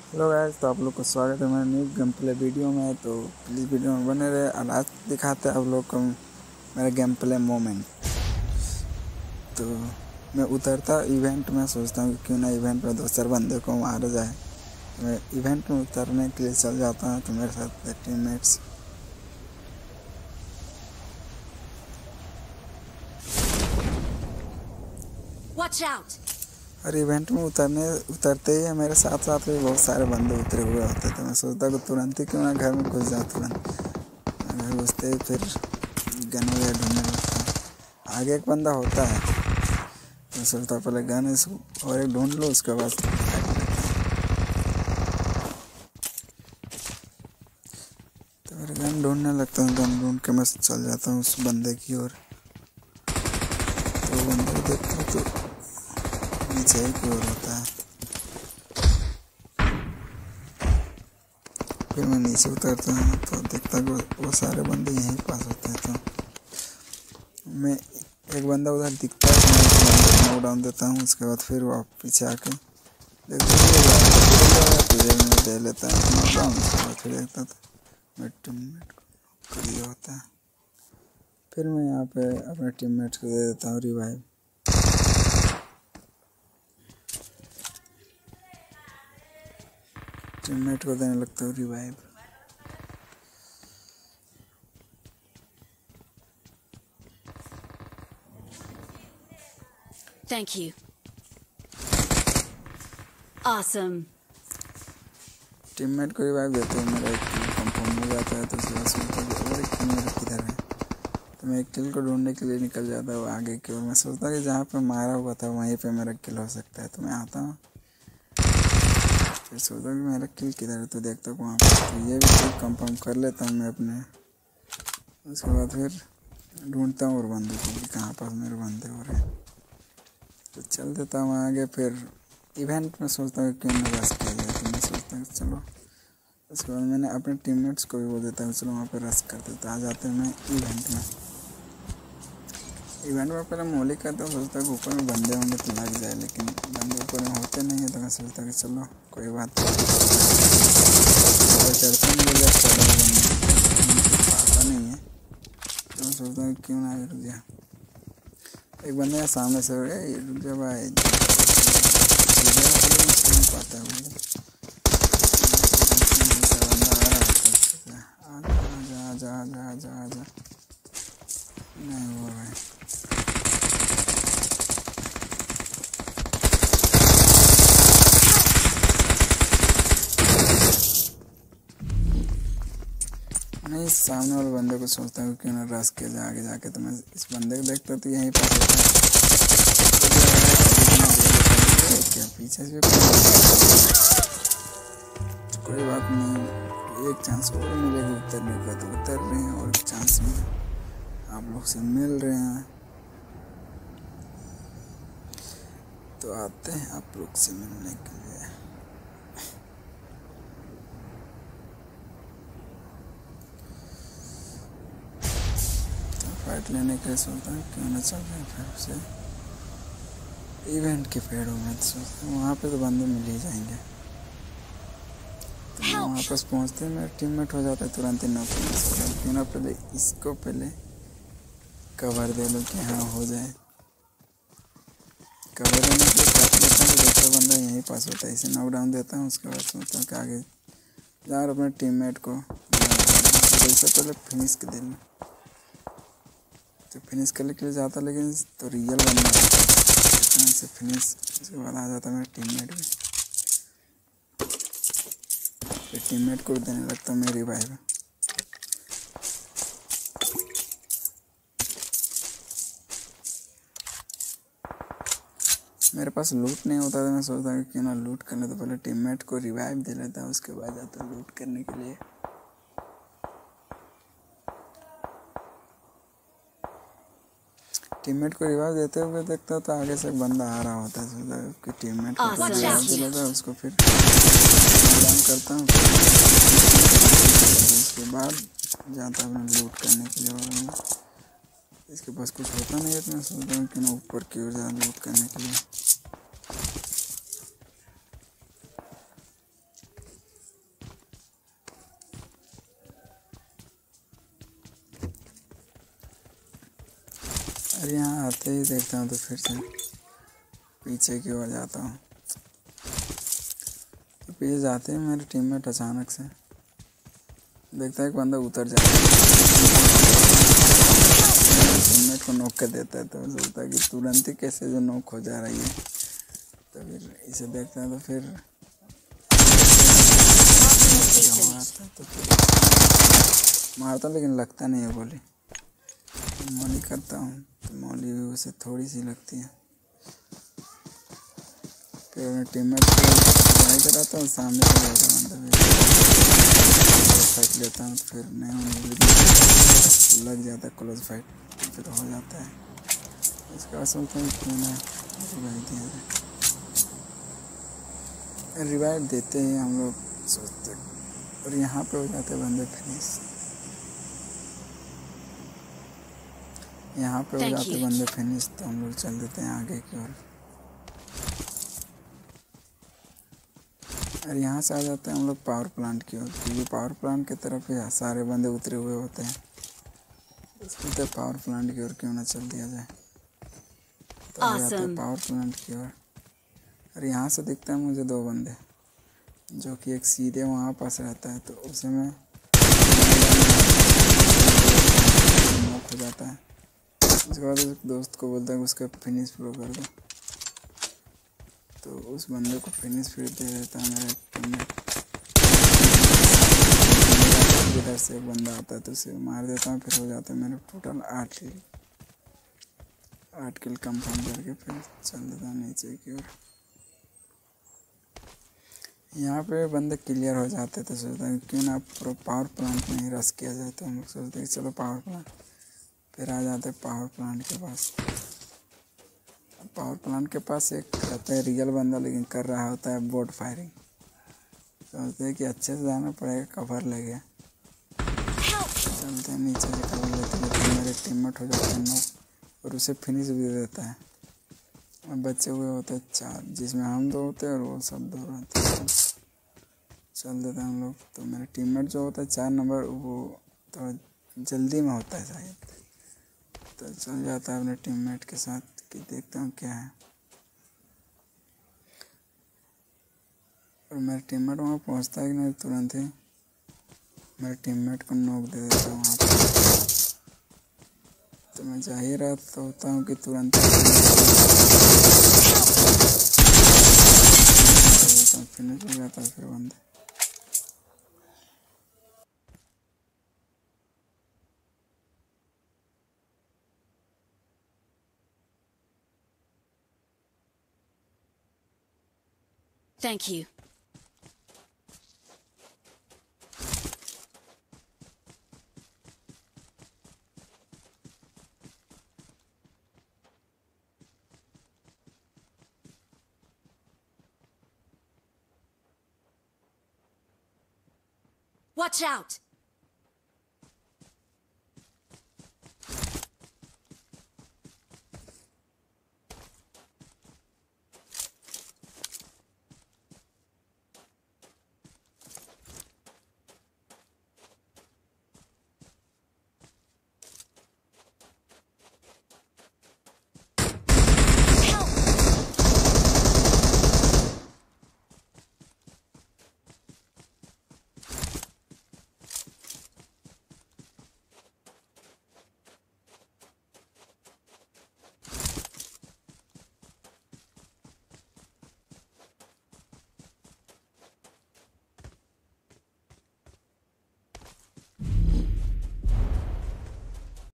Hello guys, तो आप लोग को स्वागत है मेरे न्यू गेम प्ले वीडियो में। तो प्लीज़ वीडियो में बने रहे। और आज दिखाते हैं आप लोग को मेरा गेम प्ले मोमेंट। तो मैं उतरता इवेंट में, सोचता हूँ कि क्यों ना इवेंट में दूसरे बंदे को मारा जाए। मैं इवेंट में उतरने के लिए चल जाता हूँ। तो मेरे साथ टीममेट्स Watch out! और इवेंट में उतरते ही मेरे साथ साथ भी बहुत सारे बंदे उतरे हुए होते थे। मैं सोचता कि तुरंत ही क्यों ना घर में घुस जाऊँ। तुरंत घर घुसते ही फिर गन वगैरह ढूंढने लगता हूँ। आगे एक बंदा होता है, मैं सोचता पहले गन इसको और एक ढूंढ लो, उसके बाद तो फिर गन ढूंढने लगता हूँ। गन ढूंढ के मैं चल जाता हूँ उस बंदे की ओर। तो बंदे को देखता हूँ तो नीचे की ओर होता है। फिर मैं नीचे उतरता हूँ तो देखता हूँ वो सारे बंदे यहीं पास होते हैं। तो मैं एक बंदा उधर दिखता है तो मैं उस बंदे को नॉक डाउन देता हूँ। उसके बाद फिर वो पीछे आके देखता हूँ तुझे मैं दे लेता हूँ नॉक डाउन। उसके बाद फिर देखता था मेरे टीममेट को कर दिया होता है। फिर मैं यहाँ पे अपने टीममेट को दे देता हूँ रिवाइव। टीममेट को देने लगता हूँ revive. Thank you. Awesome. Teammate को रिवाइव देते हुए मेरा एक किल कंफर्म हो जाता है। तो उसके बाद सोचता हूँ और एक किल मेरा किधर है। तो मैं एक किल को ढूंढने के लिए निकल जाता हूँ आगे की ओर। मैं सोचता हूँ कि जहाँ पे मारा हुआ था वहीं पे मेरा किल हो सकता है। तो मैं आता हूँ, फिर सोचता हूँ कि मेरा किल किधर है। तो देखता हूँ वहाँ पर। तो ये भी किल कंफर्म कर लेता हूँ मैं अपने। उसके बाद फिर ढूंढता हूँ और बंदे को कि कहाँ पर मेरे बंदे हो रहे हैं। तो चल देता हूँ आगे। फिर इवेंट में सोचता हूँ क्यों ना रश किया जाए। तो मैं सोचता हूँ चलो। उसके बाद मैंने अपने टीममेट्स को भी बोल देता हूँ चलो वहाँ पर रश करते। तो आ जाते हैं मैं इवेंट में। इवेंट में पहले मोली करता हूँ, सोचता हूँ ऊपर में बंदे होंगे तो लग जाए, लेकिन बंदे ऊपर में होते नहीं है। तो मैं सोचता हूँ कि चलो कोई बात नहीं, चढ़ता नहीं आता नहीं है। तो मैं सोचता हूँ क्यों ना रुक जा। एक बंदे सामने से रुक जा भाई, पाता है बंदा आ रहा है। जा नहीं हुआ भाई। मैं इस सामने वाले बंदे को सोचता हूँ क्यों ना रश किया जाए आगे जाके। तो मैं इस बंदे को देखता हूँ तो यहीं पर होता है। क्या पीछे से कोई बात नहीं, एक चांस और मिलेगा उतरने का। तो उतर रहे हैं और एक चांस में आप लोग से मिल रहे हैं। तो आते हैं आप लोग से मिलने के लिए। फाइट लेने के लिए सोचता हूँ क्यों ना चल रहे हैं फिर से इवेंट के पेड़ों में। तो सोचता हूँ वहाँ पे तो बंदे मिल ही जाएंगे। तो वहाँ पास पहुँचते ही मेरा टीममेट हो जाता है तुरंत ही नॉक। क्यों ना पहले इसको पहले कवर दे लो कि हाँ हो जाए। कवर देने के लिए काट लेता हूँ। दूसरा बंदा यहीं पास होता है, इसे नॉक डाउन देता हूँ। उसके बाद सोचता हूँ कि आगे जा और अपने टीममेट को जैसे पहले फिनिश कर देना। तो फिनिश करने के लिए जाता, लेकिन तो रियल बंदा से फिनिश। उसके बाद आ जाता मेरा टीममेट भी। फिर टीममेट को देने लगता मेरी रिवाइव। मेरे पास लूट नहीं होता था। मैं सोचता कि क्यों ना लूट करने, तो पहले टीममेट को रिवाइव दे लेता हूँ, उसके बाद जाता लूट करने के लिए। टीममेट को रिवाइव देते हुए देखता तो आगे से बंदा आ रहा होता है। सोचता कि टीममेट को रिवाइव दे लेता है, उसको फिर डाउन करता हूँ। उसके बाद जाता हूँ लूट करने के लिए। इसके पास कुछ होता नहीं है तो मैं सोचता हूँ कि ना ऊपर की ओर जाए लूट करने के लिए। अरे यहाँ आते ही देखता हूँ तो फिर से पीछे की ओर जाता हूँ। तो पीछे जाते ही मेरे टीममेट अचानक से देखता है एक बंदा उतर जाता है, टीममेट को नॉक कर देता है। तो सोचता है कि तुरंत ही कैसे जो नॉक हो जा रही है। तो फिर इसे देखता है तो फिर तो फिर मारता लेकिन लगता नहीं है गोली। मौली करता हूँ तो मौली भी उसे थोड़ी सी लगती है। फिर मैं टीममेट को रिवाइव कराता हूँ, सामने से जाता बंदा फाइट लेता हूँ। फिर नहीं लग जाता है क्लोज फाइट, तो फिर हो जाता है। इसके बाद सोचता हूँ क्यों ना रिवाइव दिया जाए। रिवाइव देते ही हम लोग सोचते और यहाँ पे हो जाते बंदे फिनिश। यहाँ पे हो Thank जाते you. बंदे फिनिश, तो हम लोग चल देते हैं आगे की ओर। और यहाँ से आ जाते हैं हम लोग पावर प्लांट की ओर, क्योंकि पावर प्लांट की तरफ ही सारे बंदे उतरे हुए होते हैं। सोचते पावर प्लांट की ओर क्यों ना चल दिया जाए। तो आ जाते हैं Awesome. पावर प्लांट की ओर। और यहाँ से दिखता है मुझे दो बंदे, जो कि एक सीधे वहाँ पास रहता है, तो उसे मैं नॉक हो जाता है। उसके बाद उस दोस्त को बोलता है कि उसका फिनिश प्रो कर दो। तो उस बंदे को फिनिश फिर दे देता है मेरा टीममेट। इधर से एक बंदा आता है तो उसे मार देता हूँ। फिर हो जाता है मेरे टोटल 8 किल कंफर्म करके फिर चल देता हूँ नीचे की ओर। यहाँ पे बंदे क्लियर हो जाते तो सोचता है क्यों ना पावर प्लांट में ही रश किया जाए। तो हम लोग सोचते हैं चलो पावर प्लांट। फिर आ जाते पावर प्लांट के पास। पावर प्लांट के पास एक रहता है रियल बंदा, लेकिन कर रहा होता है बोट फायरिंग। सोचते हैं कि अच्छे से जाना पड़ेगा, कवर लेके चलते हैं नीचे से कवर लेते लेते मेरे टीममेट हो जाते हैं नॉक और उसे फिनिश भी दे देता है। और बचे हुए होते हैं 4, जिसमें हम 2 होते हैं और वो सब 2 रहते हैं। चल देते हैं हम लोग। तो मेरे टीममेट जो होता है 4 नंबर, वो थोड़ा जल्दी में होता है शायद, तो चल जाता है अपने टीममेट के साथ कि देखता हूँ क्या है। और मेरा टीममेट वहाँ पहुँचता है कि नहीं, तुरंत ही मेरे टीममेट को नॉक दे देता हूँ वहाँ पर। तो मैं जा ही रहा तो होता हूँ कि तुरंत फिनिश हो जाता है फिर बंदे। Thank you. Watch out!